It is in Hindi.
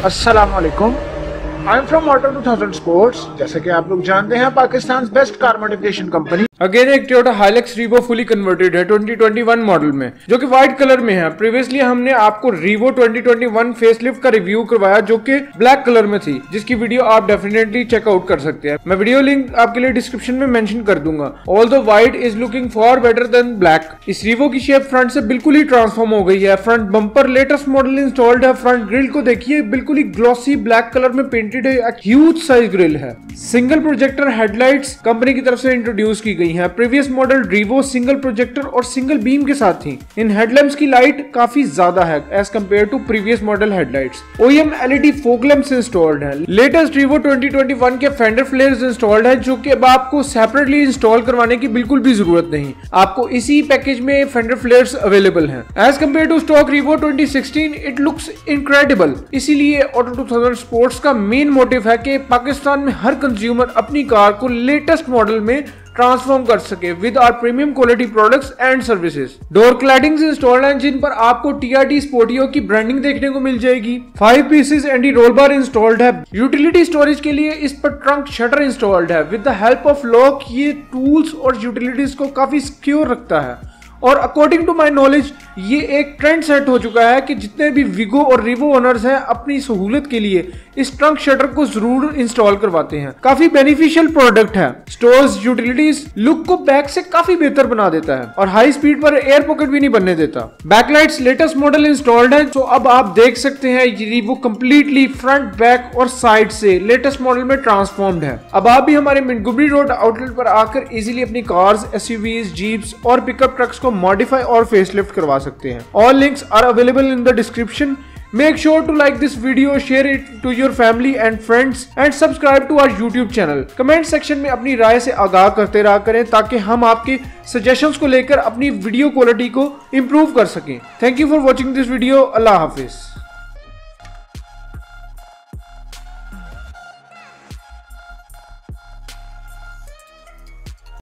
अस्सलामुअलैकुम, I am from auto 2000 sports. जैसे कि आप लोग जानते हैं, Pakistan best car modification company again एक Toyota Hilux Revo fully converted है 2021 मॉडल में, जो कि व्हाइट कलर में है। प्रीवियसली हमने आपको रीवो 2021 फेसलिफ्ट का रिव्यू करवाया जो कि ब्लैक कलर में थी, जिसकी वीडियो आप डेफिनेटली चेकआउट कर सकते हैं। मैं वीडियो लिंक आपके लिए डिस्क्रिप्शन में मेंशन कर दूंगा। Although white is looking for better than black. इस रीवो की शेप फ्रंट से बिल्कुल ही ट्रांसफॉर्म हो गई है। Front bumper latest model installed है। फ्रंट ग्रिल को देखिए, बिल्कुल ही ग्लॉसी ब्लैक कलर में पेंटेड है। ह्यूज साइज ग्रिल है। सिंगल प्रोजेक्टर हेडलाइट्स कंपनी की तरफ से इंट्रोड्यूस की गई हैं। Previous model Revo single projector और सिंगल बीम के साथ थी। इन हेडलैम्प्स की लाइट काफी ज्यादा है as compare to previous model headlights. OEM LED fog lamps installed है। लेटेस्ट रीवो 2021 के फेंडर फ्लेयर्स इंस्टॉल्ड है, जो कि अब आपको सेपरेटली इंस्टॉल करवाने की बिल्कुल भी जरूरत नहीं। आपको इसी पैकेज में फेंडर फ्लेयर्स अवेलेबल हैं। As compare to stock Revo 2016 it looks incredible. इसीलिए ऑटो 2000 स्पोर्ट्स का मेन मोटिव है कि पाकिस्तान में हर कंज्यूमर अपनी कार को लेटेस्ट मॉडल में ट्रांसफॉर्म कर सके with our premium quality products and services. Door claddings installed हैं, जिन पर आपको TRD स्पोर्टियो की ब्रांडिंग देखने को मिल जाएगी। 5 pieces anti roll bar installed है। यूटिलिटी स्टोरेज के लिए इस पर ट्रंक शटर इंस्टॉल्ड है। With the help of lock ये टूल्स और यूटिलिटीज को काफी सिक्योर रखता है। और अकॉर्डिंग टू माई नॉलेज ये एक ट्रेंड सेट हो चुका है कि जितने भी विगो और रीवो ओनर्स हैं अपनी सहूलियत के लिए इस ट्रंक शटर को जरूर इंस्टॉल करवाते हैं। काफी बेनिफिशियल प्रोडक्ट है। स्टोर्स यूटिलिटीज लुक को बैक से काफी बेहतर बना देता है और हाई स्पीड पर एयर पॉकेट भी नहीं बनने देता। बैकलाइट्स लेटेस्ट मॉडल इंस्टॉल्ड है, तो अब आप देख सकते हैं ये रीवो कंप्लीटली फ्रंट, बैक और साइड से लेटेस्ट मॉडल में ट्रांसफॉर्म्ड है। अब आप भी हमारे मिंटगोबरी रोड आउटलेट पर आकर इजीली अपनी कार्स, SUVs, जीप्स और पिकअप ट्रक्स को मॉडिफाई और फेसलिफ्ट करवा सकते हैं। All links are available in the description. Make sure to like this video, share it to your family and friends and subscribe to our YouTube channel. Comment section में अपनी राय से आगाह करते रहा करें ताकि हम आपके सजेशंस को लेकर अपनी वीडियो क्वालिटी को इम्प्रूव कर सकें। Thank you for watching this video. अल्लाह हाफिज।